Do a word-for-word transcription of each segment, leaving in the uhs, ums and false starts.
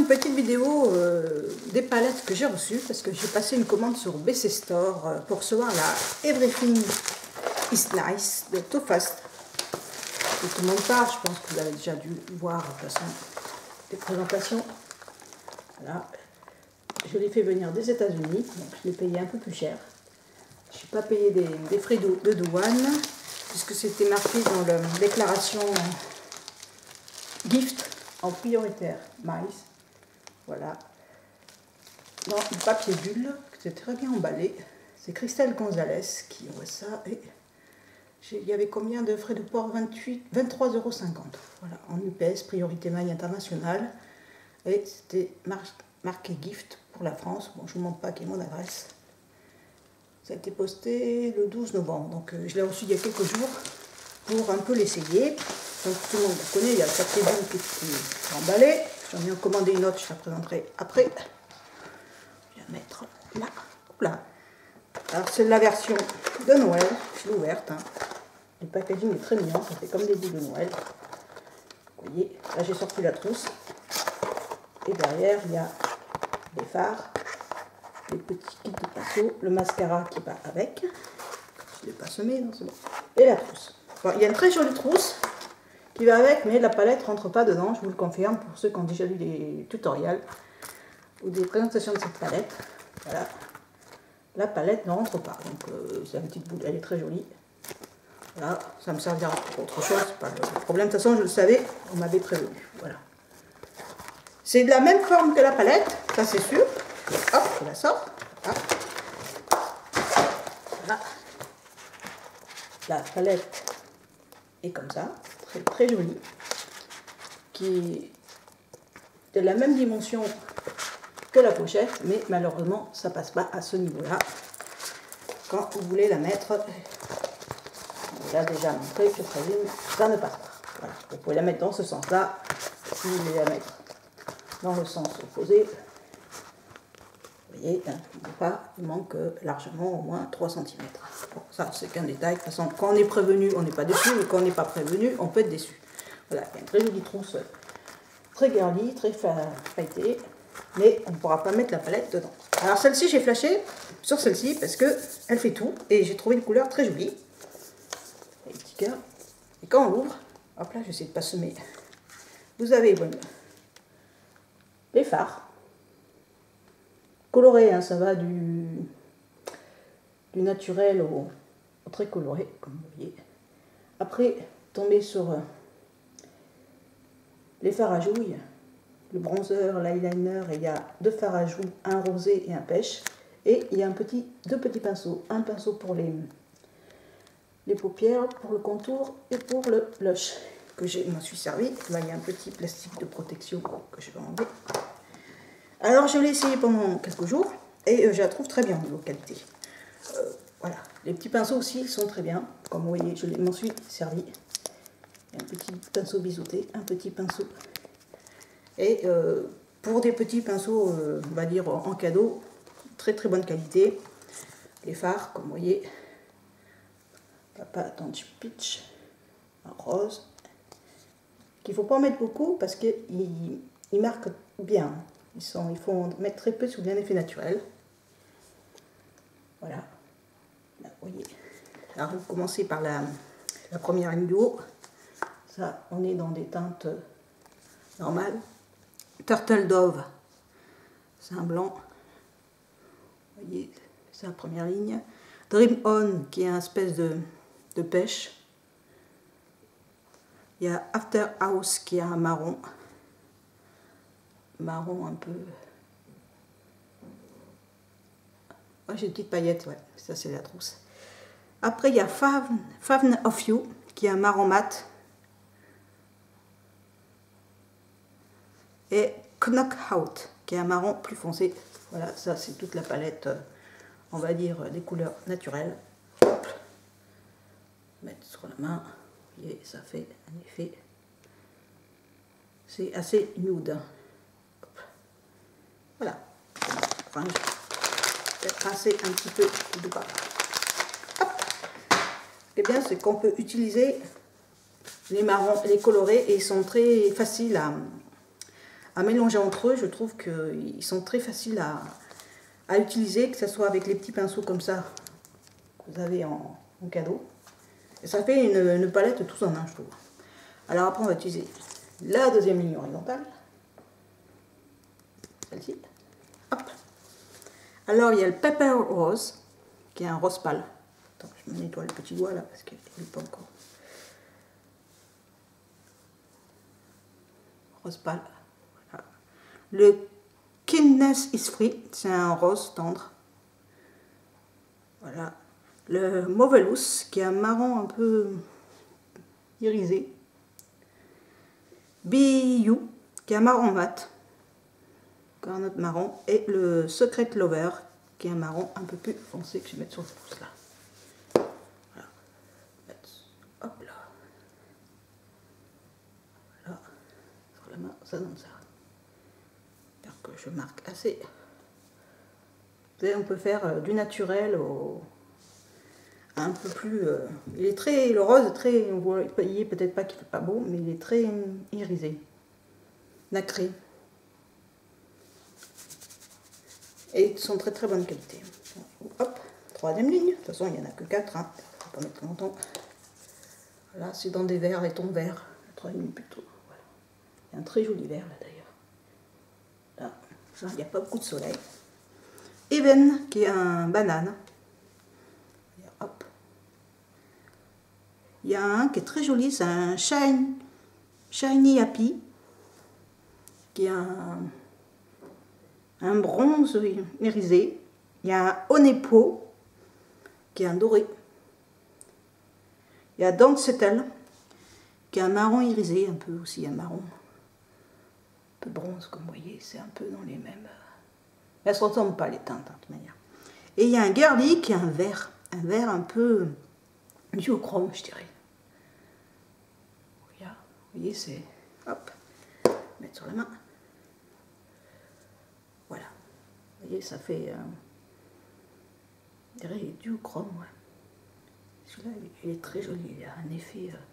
petite vidéo euh, des palettes que j'ai reçues parce que j'ai passé une commande sur B C Store euh, pour recevoir la Everything is Nice de Too Faced. Et tout le monde part, je pense que vous avez déjà dû voir de toute façon des présentations. Voilà. Je l'ai fait venir des États-Unis, donc je l'ai payé un peu plus cher. Je n'ai pas payé des, des frais de, de douane puisque c'était marqué dans la déclaration gift en prioritaire maïs. Voilà. Dans le papier bulle, c'est très bien emballé. C'est Christelle Gonzalez qui envoie ça. Et il y avait combien de frais de port? vingt-trois euros cinquante. Voilà, en U P S, priorité maille internationale. Et c'était mar marqué gift pour la France. Bon, je ne vous montre pas quelle est mon adresse. Ça a été posté le douze novembre. Donc euh, je l'ai reçu il y a quelques jours pour un peu l'essayer. Donc tout le monde le connaît, il y a le papier bulle qui est emballé. J'en ai commandé une autre, je la présenterai après. Je vais la mettre là. Là. Alors c'est la version de Noël, je l'ai ouverte. Hein. Le packaging est très mignon, ça fait comme des boules de Noël. Vous voyez, là j'ai sorti la trousse. Et derrière il y a les fards, les petits kits de pinceau, le mascara qui va avec. Je ne l'ai pas semé, non c'est bon. Et la trousse. Bon, il y a une très jolie trousse qui va avec, mais la palette ne rentre pas dedans, je vous le confirme, pour ceux qui ont déjà lu des tutoriels ou des présentations de cette palette. Voilà, la palette ne rentre pas, donc euh, c'est une petite boule, elle est très jolie. Voilà, ça me servira pour autre chose, c'est pas le problème, de toute façon je le savais, on m'avait prévenu. Voilà. C'est de la même forme que la palette, ça c'est sûr. Hop, je la sors. Voilà. Voilà. La palette est comme ça. Très, très jolie, qui est de la même dimension que la pochette, mais malheureusement ça passe pas à ce niveau là quand vous voulez la mettre. On l'a déjà montré, je présume, ça ne passe pas. Voilà. Vous pouvez la mettre dans ce sens là, si vous voulez la mettre dans le sens opposé, vous voyez, hein, pas, il manque largement au moins trois centimètres. Bon, ça c'est qu'un détail, de toute façon quand on est prévenu on n'est pas déçu, mais quand on n'est pas prévenu on peut être déçu. Voilà, il y a une très jolie trousse, très girly, très feuilletée, mais on ne pourra pas mettre la palette dedans. Alors celle-ci j'ai flashé sur celle-ci parce que elle fait tout et j'ai trouvé une couleur très jolie. Les petits cœurs. Et quand on l'ouvre, hop là, j'essaie de pas semer. Vous avez bon, les fards. Coloré, hein, ça va du, du naturel au, au très coloré, comme vous voyez. Après, tomber sur euh, les fards à joues, le bronzer, l'eyeliner, et il y a deux fards à joues, un rosé et un pêche. Et il y a un petit, deux petits pinceaux, un pinceau pour les, les paupières, pour le contour et pour le blush, que je m'en suis servi. Là, il y a un petit plastique de protection que je vais enlever. Alors je l'ai essayé pendant quelques jours et euh, je la trouve très bien au niveau qualité. Euh, voilà, les petits pinceaux aussi sont très bien, comme vous voyez, je m'en suis servi. Un petit pinceau biseauté, un petit pinceau. Et euh, pour des petits pinceaux, euh, on va dire en cadeau, très très bonne qualité. Les fards, comme vous voyez, Papa Touch Peach, en rose, qu'il ne faut pas en mettre beaucoup parce qu'ils ils marquent bien. Ils sont, il faut en mettre très peu sur bien effet naturel. Voilà. Là, vous voyez. Alors, vous commencez par la, la première ligne du haut. Ça, on est dans des teintes normales. Turtle Dove, c'est un blanc. Vous voyez, c'est la première ligne. Dream On, qui est une espèce de, de pêche. Il y a After House, qui est un marron. Marron un peu. Oh, j'ai une petite paillette, ouais, ça c'est la trousse. Après il y a Favn, Favn of You qui est un marron mat. Et Knockout qui est un marron plus foncé. Voilà, ça c'est toute la palette, on va dire, des couleurs naturelles. Hop. Mettre sur la main, vous voyez, ça fait un effet. C'est assez nude. Voilà, enfin, je vais rincer un petit peu de bas. Hop. Et bien, c'est qu'on peut utiliser les marrons, les colorés, et ils sont très faciles à, à mélanger entre eux. Je trouve qu'ils sont très faciles à, à utiliser, que ce soit avec les petits pinceaux comme ça que vous avez en, en cadeau. Et ça fait une, une palette tous en un, je trouve. Alors après, on va utiliser la deuxième ligne horizontale. Celle-ci. Hop. Alors, il y a le Pepper Rose, qui est un rose pâle. Attends, je me nettoie le petit doigt là, parce qu'il n'est pas encore. Rose pâle. Voilà. Le Kindness is Free, c'est un rose tendre. Voilà. Le Mauvelous, qui est un marron un peu irisé. Be You, qui est un marron mat. Encore un autre marron. Et le Secret Lover, qui est un marron un peu plus foncé que je vais mettre sur le pouce là. Voilà. Hop là. Voilà. Sur la main, ça donne ça. J'espère que je marque assez. Vous savez, on peut faire euh, du naturel au un peu plus. Euh, il est très, le rose est très, vous voyez peut-être pas qu'il fait pas beau, mais il est très irisé, nacré, et ils sont très très bonne qualité. Hop, troisième ligne. De toute façon, il n'y en a que quatre, hein. Faut pas mettre longtemps. Voilà, c'est dans des verres et tons verts. La troisième ligne plutôt. Voilà. Il y a un très joli vert là d'ailleurs. Là, ça, il n'y a pas beaucoup de soleil. Even, qui est un banane. Hop. Il y a un qui est très joli, c'est un shine, Shiny Happy, qui est un, un bronze irisé. Il y a un Onepo, qui est un doré. Il y a Don't Settle, qui est un marron irisé, un peu aussi un marron, un peu bronze, comme vous voyez, c'est un peu dans les mêmes. Elles ne se ressemblent pas les teintes, hein, de toute manière. Et il y a un Girly, qui est un vert, un vert un peu duochrome, je dirais. Vous voyez, c'est. Hop, mettre sur la main. Voilà. Vous voyez, ça fait. Euh, je dirais duochrome, ouais. Celui-là, il est très joli. Il a un effet. Euh,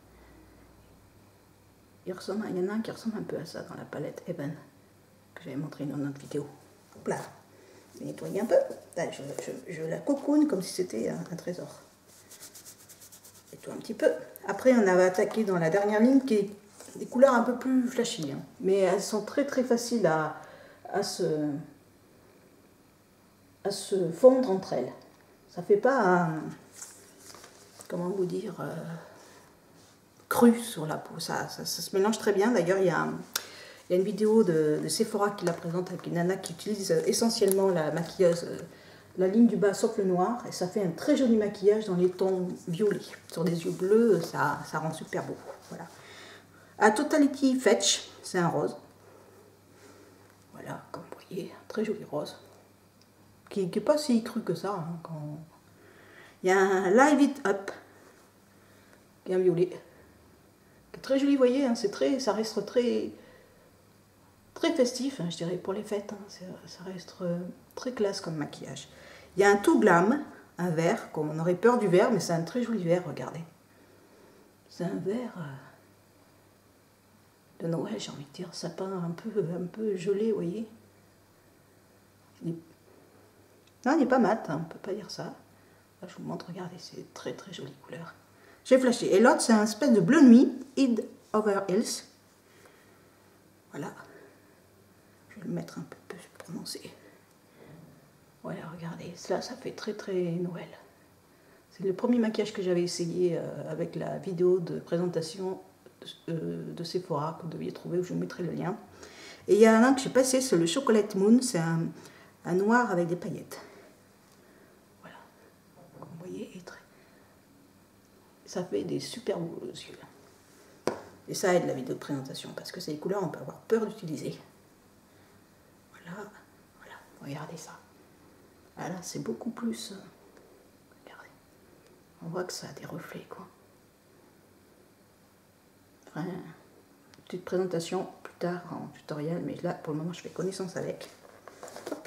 il, ressemble, il y en a un qui ressemble un peu à ça dans la palette Eben, que j'avais montré dans notre vidéo. Hop là. Je vais nettoyer un peu. Là, je, je, je la cocoune comme si c'était un, un trésor. Et tout un petit peu. Après, on avait attaqué dans la dernière ligne qui est des couleurs un peu plus flashy, hein. Mais elles sont très très faciles à, à, se, à se fondre entre elles. Ça fait pas un, comment vous dire, euh, cru sur la peau. Ça, ça, ça se mélange très bien. D'ailleurs, il y a un, il y a une vidéo de, de Sephora qui la présente avec une nana qui utilise essentiellement la maquilleuse, la ligne du bas sauf le noir, et ça fait un très joli maquillage dans les tons violets. Sur des yeux bleus, ça, ça rend super beau. Voilà. À Totality Fetch, c'est un rose. Voilà, comme vous voyez, un très joli rose. Qui n'est pas si cru que ça. Hein, quand... Il y a un Live It Up, qui est un violet. Qui est très joli, vous voyez, hein, c'est très, ça reste très, très festif, hein, je dirais, pour les fêtes. Hein, ça reste très classe comme maquillage. Il y a un Too Glam, un vert, comme on aurait peur du vert, mais c'est un très joli vert, regardez. C'est un vert... Euh... de Noël, j'ai envie de dire, sapin un peu, un peu gelé, vous voyez. Il est... Non, il n'est pas mat, hein, on ne peut pas dire ça. Là, je vous montre, regardez, c'est très très jolie couleur. J'ai flashé. Et l'autre, c'est un espèce de bleu nuit, Hid Over Hills. Voilà. Je vais le mettre un peu plus prononcé. Voilà, regardez, là, ça fait très très Noël. C'est le premier maquillage que j'avais essayé euh, avec la vidéo de présentation de Sephora que vous deviez trouver, où je vous mettrai le lien. Et il y a un que j'ai passé, c'est le Chocolate Moon, c'est un, un noir avec des paillettes. Voilà, comme vous voyez, et très... ça fait des super beaux yeux. Et ça aide la vidéo de présentation, parce que c'est des couleurs on peut avoir peur d'utiliser. Voilà, voilà, regardez ça. Voilà, c'est beaucoup plus... Regardez, on voit que ça a des reflets, quoi. Enfin, petite présentation plus tard en tutoriel, mais là pour le moment je fais connaissance avec. Hop.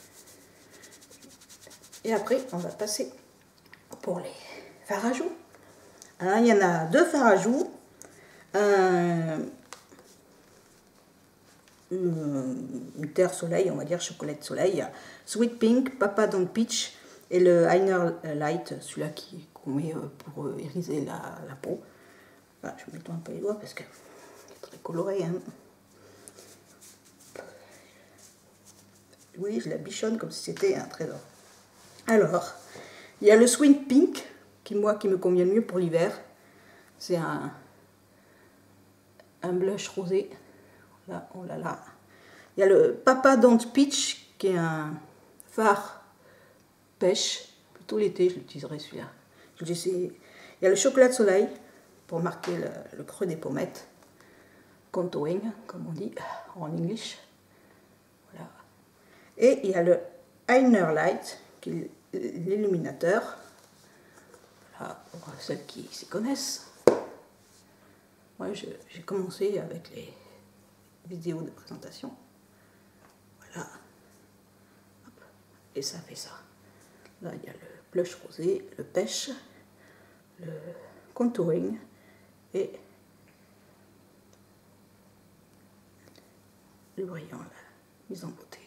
Et après on va passer pour les fards à joues. Alors il y en a deux fards à joues. Un, une, une terre soleil, on va dire chocolat de soleil. Il y a Sweet Pink, Papa Don't Peach et le Inner Light, celui-là qu'on met pour iriser la, la peau. Voilà, je mets un peu les doigts parce que c'est très coloré. Hein. Oui, je la bichonne comme si c'était un trésor. Alors, il y a le Sweet Pink, qui moi qui me convient le mieux pour l'hiver. C'est un, un blush rosé. Là, oh là là. Il y a le Papa Don't Peach, qui est un fard pêche. Plutôt l'été, je l'utiliserai celui-là. Il y a le chocolat de soleil, pour marquer le, le creux des pommettes. Contouring, comme on dit en English. Voilà. Et il y a le Inner Light, qui est l'illuminateur. Voilà, pour celles qui s'y connaissent. Moi, j'ai commencé avec les vidéos de présentation. Voilà. Hop. Et ça fait ça. Là, il y a le blush rosé, le pêche, le contouring et le brillant, la mise en beauté.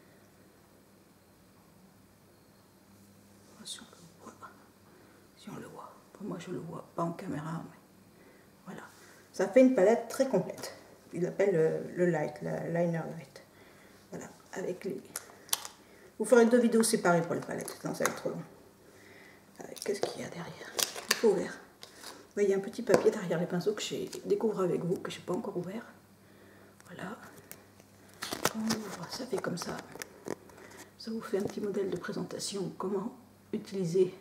Si on le voit, si on le voit. Moi, je le vois pas en caméra, mais voilà. Ça fait une palette très complète. Il l'appelle le, le light, le liner light. Voilà, avec les... Vous ferez deux vidéos séparées pour les palettes, sinon ça va être trop long. Qu'est-ce qu'il y a derrière? Il faut ouvert. Oui, il y a un petit papier derrière les pinceaux que j'ai découvert avec vous, que je n'ai pas encore ouvert. Voilà. Quand on ouvre, ça fait comme ça. Ça vous fait un petit modèle de présentation. Comment utiliser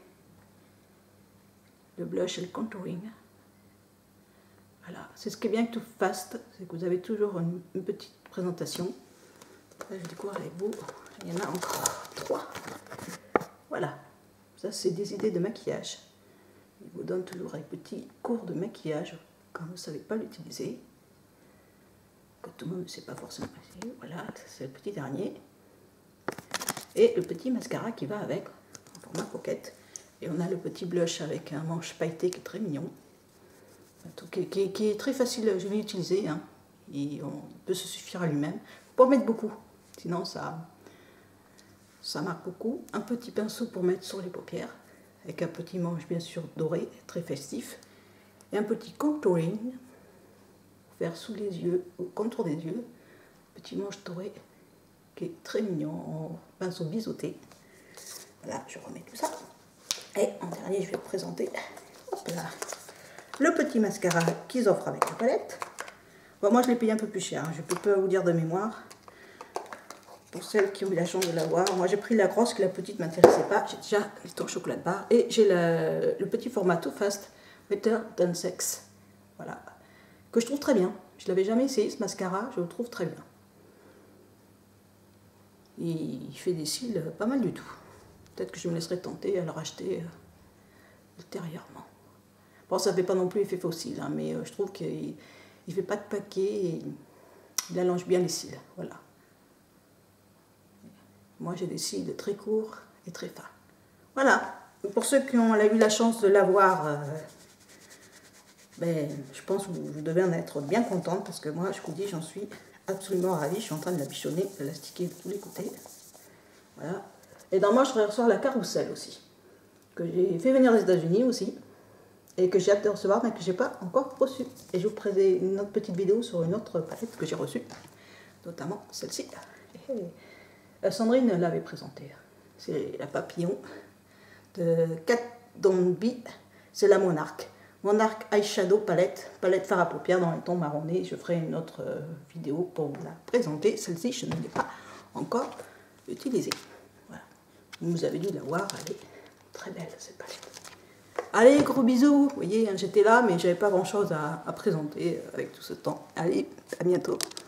le blush et le contouring. Voilà. C'est ce qui est bien avec Too Faced, c'est que vous avez toujours une, une petite présentation. Là, je découvre avec vous. Il y en a encore trois. Voilà. Ça, c'est des idées de maquillage. Il vous donne toujours un petit cours de maquillage quand vous ne savez pas l'utiliser. Que tout le monde ne sait pas forcément. Voilà, c'est le petit dernier. Et le petit mascara qui va avec, en format pocket. Et on a le petit blush avec un manche pailleté qui est très mignon. Qui, qui, qui est très facile, je vais l'utiliser. Hein. Et on peut se suffire à lui-même. Il ne faut pas en mettre beaucoup, sinon ça, ça marque beaucoup. Un petit pinceau pour mettre sur les paupières, avec un petit manche bien sûr doré, très festif. Et un petit contouring, pour faire sous les yeux, au contour des yeux. Petit manche doré, qui est très mignon, en pinceau biseauté. Voilà, je remets tout ça. Et en dernier, je vais vous présenter hop là, le petit mascara qu'ils offrent avec la palette. Bon, moi, je l'ai payé un peu plus cher, hein. Je ne peux pas vous dire de mémoire. Pour celles qui ont eu la chance de l'avoir, moi j'ai pris la grosse, que la petite ne m'intéressait pas. J'ai déjà les ton chocolat de barre et j'ai le, le petit format Too Faced Better Than Sex. Voilà, que je trouve très bien. Je ne l'avais jamais essayé ce mascara, je le trouve très bien. Et il fait des cils pas mal du tout. Peut-être que je me laisserai tenter à le racheter euh, ultérieurement. Bon, ça ne fait pas non plus effet fossile, hein, mais euh, je trouve qu'il ne fait pas de paquet et il allonge bien les cils. Voilà. Moi, j'ai des cils très courts et très fins. Voilà. Pour ceux qui ont eu la chance de l'avoir, euh, ben, je pense que vous, vous devez en être bien contente parce que moi, je vous dis, j'en suis absolument ravie. Je suis en train de la bichonner, de l'astiquer de tous les côtés. Voilà. Et dans moi, je reçois la Carousel aussi, que j'ai fait venir des États-Unis aussi, et que j'ai hâte de recevoir, mais que je n'ai pas encore reçu. Et je vous présente une autre petite vidéo sur une autre palette que j'ai reçue, notamment celle-ci. Sandrine l'avait présentée. C'est la papillon de Kat Von D. C'est la Monarch. Monarch Eyeshadow Palette, palette fard à paupières dans les tons marronnés. Je ferai une autre vidéo pour vous la présenter. Celle-ci, je ne l'ai pas encore utilisée. Voilà. Vous avez dû la voir, elle est très belle cette palette. Allez, gros bisous. Vous voyez, j'étais là, mais j'avais pas grand-chose à, à présenter avec tout ce temps. Allez, à bientôt.